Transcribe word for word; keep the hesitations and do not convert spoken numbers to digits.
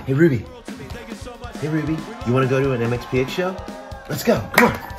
Hey Ruby. Hey Ruby, you want to go to an M X P X show? Let's go, come on.